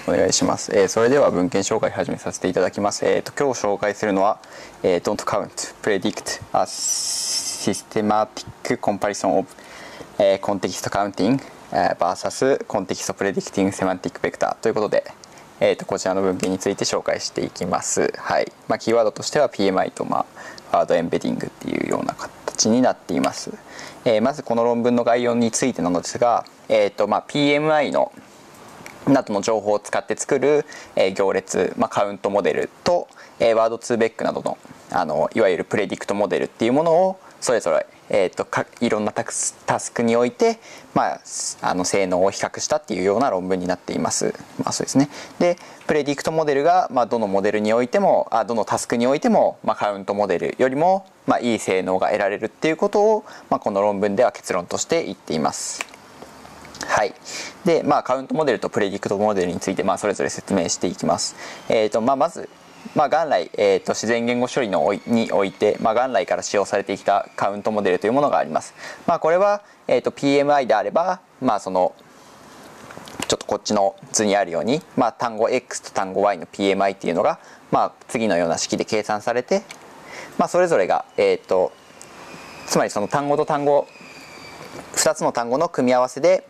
お願いします。それでは文献紹介始めさせていただきます。今日紹介するのは、Don't count, predict a systematic comparison of context counting vs context predicting semantic vector ということで、こちらの文献について紹介していきます。はい。キーワードとしては PMI と、ワードエンベディングっていうような形になっています。まずこの論文の概要についてなのですが、PMI のなどの情報を使って作る、行列、カウントモデルと、ワードツーベックなどの、いわゆるプレディクトモデルっていうものをそれぞれ、いろんなタスクにおいて、性能を比較したっていうような論文になっています。そうですね。で、プレディクトモデルが、どのモデルにおいてもどのタスクにおいても、カウントモデルよりも、いい性能が得られるっていうことを、この論文では結論として言っています。はい。で、カウントモデルとプレディクトモデルについて、それぞれ説明していきます。まず、元来、自然言語処理において、元来から使用されてきたカウントモデルというものがあります。これは、PMI であれば、ちょっとこっちの図にあるように、単語 X と単語 Y の PMI っていうのが、次のような式で計算されて、それぞれが、つまりその単語と単語、2つの単語の組み合わせで、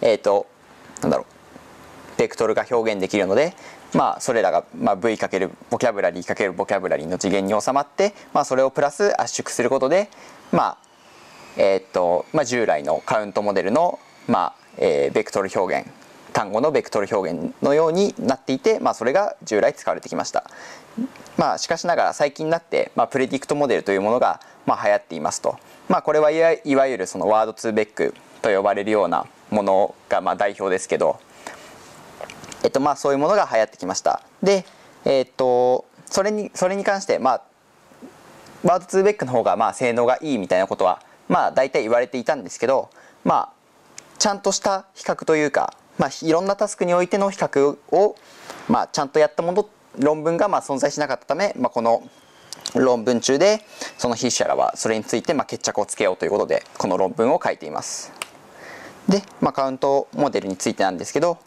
ベクトルが表現できるので、それらが、V× ボキャブラリー×ボキャブラリーの次元に収まって、それをプラス圧縮することで、従来のカウントモデルの、ベクトル表現、単語のベクトル表現のようになっていて、それが従来使われてきました。しかしながら最近になって、プレディクトモデルというものが、流行っていますと。これはいわゆるそのワードツーベックと呼ばれるようなものが代表ですけど、そういうものが流行ってきました。で、それに関して、ワードツーベックの方が性能がいいみたいなことは大体言われていたんですけど、ちゃんとした比較というか、いろんなタスクにおいての比較を、ちゃんとやった論文が存在しなかったため、この論文中でその筆者らはそれについて決着をつけようということでこの論文を書いています。で、カウントモデルについてなんですけど、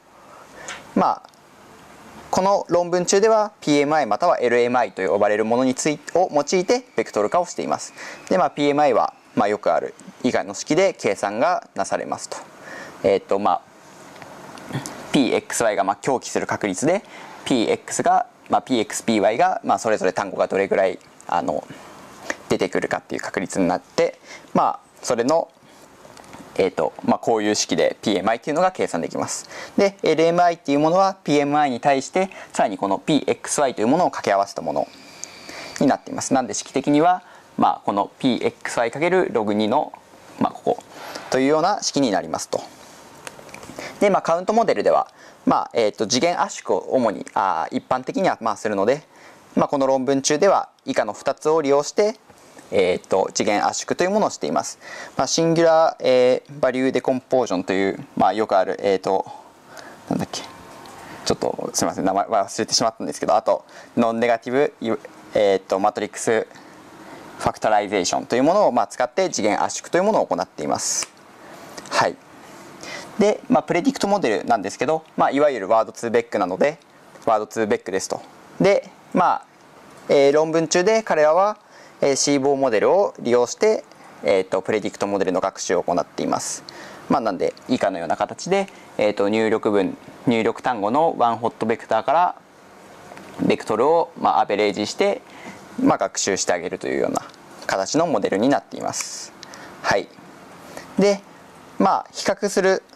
この論文中では PMI または LMI と呼ばれるものを用いてベクトル化をしています。で、PMI はよくある以外の式で計算がなされますと。PXY が狂気する確率で PX がPXPY がそれぞれ単語がどれぐらい出てくるかっていう確率になって、それのこういう式で PMI っていうのが計算できます。で LMI っていうものは PMI に対してさらにこの PXY というものを掛け合わせたものになっています。なんで式的にはこの PXY×log2 のここというような式になりますと。でカウントモデルでは次元圧縮を主に一般的にはするので、この論文中では以下の2つを利用して次元圧縮というものをしています。シンギュラー、バリューデコンポージョンという、よくあるなんだっけ、ちょっとすみません名前忘れてしまったんですけど、あとノンネガティブ、マトリックスファクタライゼーションというものを使って次元圧縮というものを行っています。はい。で、プレディクトモデルなんですけど、いわゆるワードツーベックなのでワードツーベックですと。で、論文中で彼らはシーボーモデルを利用して、プレディクトモデルの学習を行っています。なんで以下のような形で、入力単語のワンホットベクターからベクトルをアベレージして、学習してあげるというような形のモデルになっています。はい。で、比較する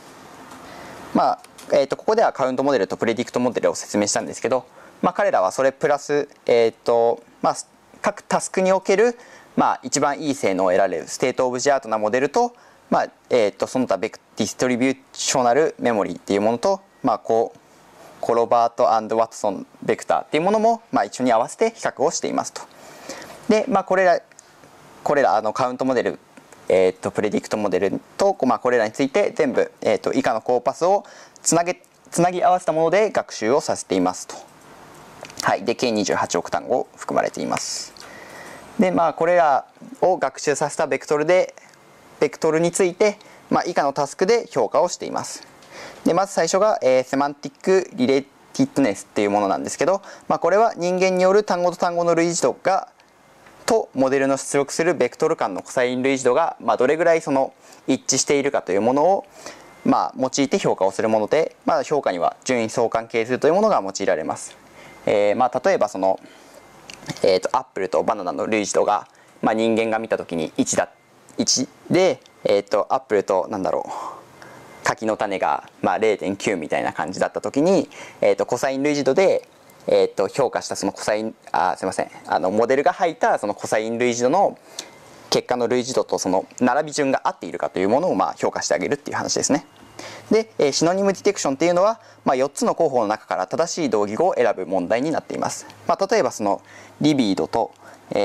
ここではカウントモデルとプレディクトモデルを説明したんですけど、彼らはそれプラス、各タスクにおける、一番いい性能を得られるステートオブジアートなモデルと、その他ディストリビューショナルメモリーっていうものと、コロバート&ワトソンベクターっていうものも、一緒に合わせて比較をしていますと。で、これらカウントモデルプレディクトモデルと、これらについて全部、以下のコーパスをつなぎ合わせたもので学習をさせていますと。はい。で、計28億単語含まれています。で、これらを学習させたベクトルについて、以下のタスクで評価をしています。 でまず最初が、セマンティックリレーティッドネスっていうものなんですけど、これは人間による単語と単語の類似度とモデルの出力するベクトル間のコサイン類似度が、どれぐらいその一致しているかというものを、用いて評価をするもので、評価には順位相関係数というものが用いられます。例えばその、アップルとバナナの類似度が、人間が見た時に1で、アップルと柿の種が0.9 みたいな感じだった時に、コサイン類似度で、評価したそのコサインモデルが吐いたそのコサイン類似度の結果の類似度とその並び順が合っているかというものを評価してあげるっていう話ですね。で、シノニムディテクションっていうのは、4つの候補の中から正しい同義語を選ぶ問題になっています。例えばそのリビードと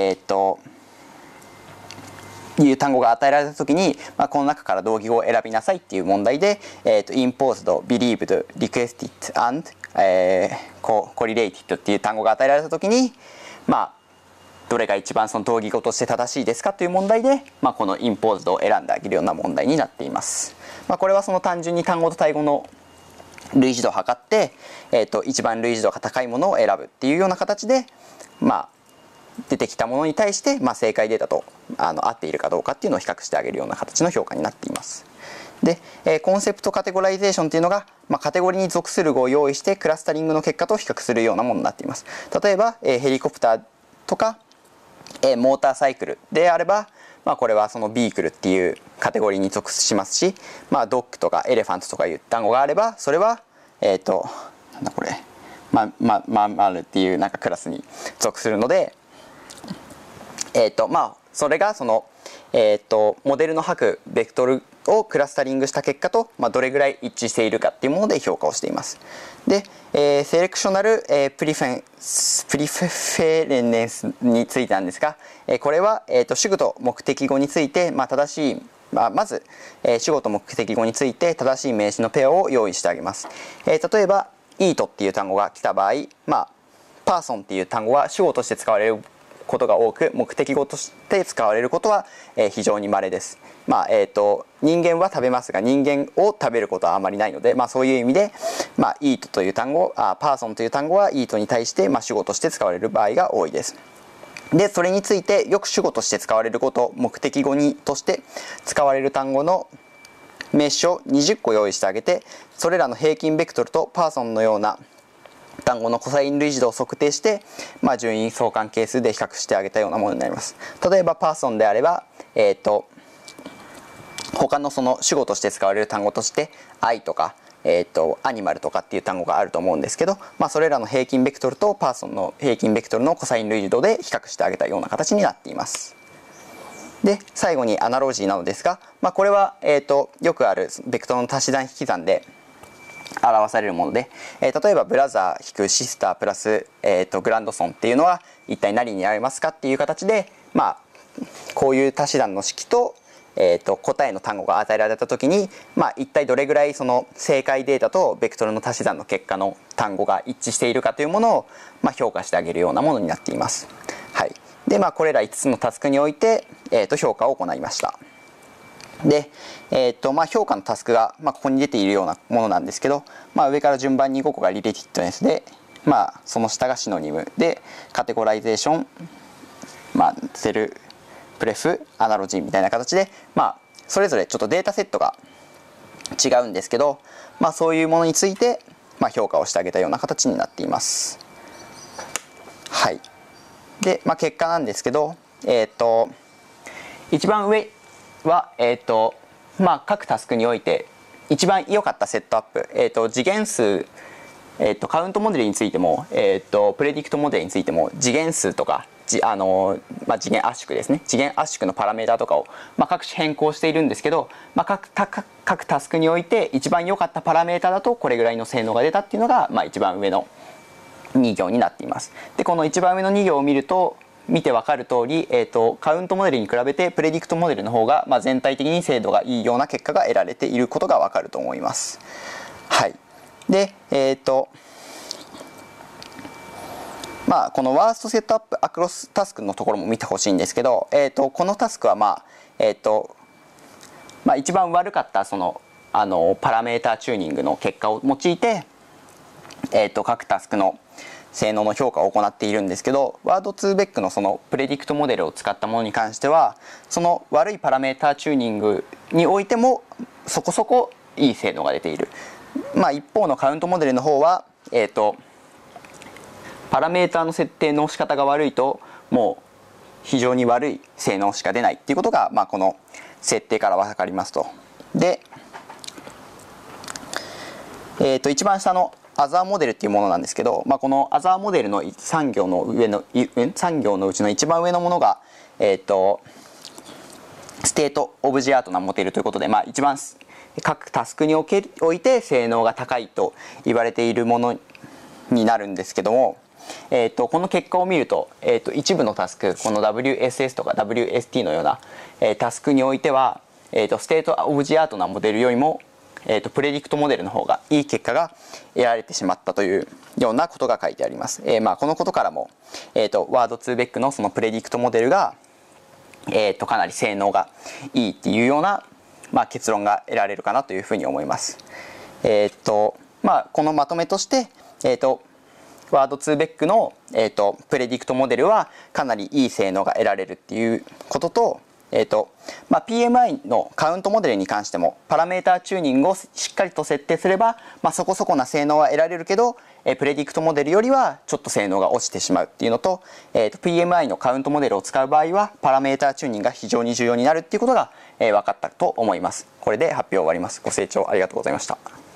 いう単語が与えられたときに、この中から同義語を選びなさいっていう問題で、imposed, believed, requested and correlated っていう単語が与えられたときに、どれが一番その同義語として正しいですかという問題で、この imposed を選んであげるような問題になっています。これはその単純に単語と対語の類似度を測って、一番類似度が高いものを選ぶっていうような形で、出てきたものに対して、正解データと合っているかどうかっていうのを比較してあげるような形の評価になっています。で、コンセプトカテゴライゼーションっていうのが、カテゴリーに属する語を用意してクラスタリングの結果と比較するようなものになっています。例えば、ヘリコプターとか、モーターサイクルであれば、これはそのビークルっていうカテゴリーに属しますし、ドッグとかエレファントとかいう単語があれば、それはなんだこれっていうクラスに属するので、それがそのモデルの吐くベクトルをクラスタリングした結果と、どれぐらい一致しているかっていうもので評価をしています。で、セレクショナル、プリフェレネスについてなんですが、これは、主語と目的語について、正しいまず、主語と目的語について正しい名詞のペアを用意してあげます。例えば eat っていう単語が来た場合、パーソンっていう単語は主語として使われることが多く、目的語として使われることは非常に稀です。人間は食べますが、人間を食べることはあまりないので、そういう意味で、eat という単語、パーソンという単語は eat に対して主語として使われる場合が多いです。で、それについてよく主語として使われること、目的語として使われる単語の名詞を20個用意してあげて、それらの平均ベクトルとパーソンのような単語のコサイン類似度を測定して、順位相関係数で比較してあげたようなものになります。例えばパーソンであれば、他のその主語として使われる単語として愛とか、アニマルとかっていう単語があると思うんですけど、それらの平均ベクトルとパーソンの平均ベクトルのコサイン類似度で比較してあげたような形になっています。で、最後にアナロジーなのですが、これは、よくあるベクトルの足し算引き算で表されるもので、例えばブラザー引くシスタープラス、グランドソンっていうのは一体何になりますかっていう形で、こういう足し算の式と、答えの単語が与えられた時に、一体どれぐらいその正解データとベクトルの足し算の結果の単語が一致しているかというものを、評価してあげるようなものになっています。はい、で、これら5つのタスクにおいて、評価を行いました。で、評価のタスクが、ここに出ているようなものなんですけど、上から順番に5個がリレーティッドネスで、その下がシノニムで、カテゴライゼーション、セルプレフ、アナロジーみたいな形で、それぞれちょっとデータセットが違うんですけど、そういうものについて、評価をしてあげたような形になっています。はい。で、結果なんですけど、一番上は、各タスクにおいて一番良かったセットアップ、次元数、カウントモデルについても、プレディクトモデルについても次元数とか次元圧縮ですね、次元圧縮のパラメータとかを、各種変更しているんですけど、各タスクにおいて一番良かったパラメータだとこれぐらいの性能が出たっていうのが、一番上の2行になっています。で、この一番上の2行を見て分かる通り、カウントモデルに比べてプレディクトモデルの方が、全体的に精度がいいような結果が得られていることが分かると思います。はい。で、このワーストセットアップアクロスタスクのところも見てほしいんですけど、このタスクは一番悪かったそのパラメータチューニングの結果を用いて、各タスクの性能の評価を行っているんですけど、ワードツーベックのそのプレディクトモデルを使ったものに関しては、その悪いパラメータチューニングにおいてもそこそこいい性能が出ている。一方のカウントモデルの方は、パラメータの設定の仕方が悪いともう非常に悪い性能しか出ないっていうことが、この設定から分かりますと。で、一番下のアザーモデルっていうものなんですけど、このアザーモデルの3行のうちの一番上のものが、ステートオブジェアートなモデルということで、一番各タスクにおいて性能が高いと言われているものになるんですけども、この結果を見ると、一部のタスク、この WSS とか WST のような、タスクにおいては、ステートオブジェアートなモデルよりもプレディクトモデルの方がいい結果が得られてしまったというようなことが書いてあります。このことからも、ワードツーベックのそのプレディクトモデルが、かなり性能がいいっていうような、結論が得られるかなというふうに思います。このまとめとして、ワードツーベックの、プレディクトモデルはかなりいい性能が得られるっていうことと、PMI のカウントモデルに関してもパラメータチューニングをしっかりと設定すれば、そこそこな性能は得られるけど、プレディクトモデルよりはちょっと性能が落ちてしまうっていうのと、PMI のカウントモデルを使う場合はパラメータチューニングが非常に重要になるっていうことが、分かったと思います。これで発表終わります。ご清聴ありがとうございました。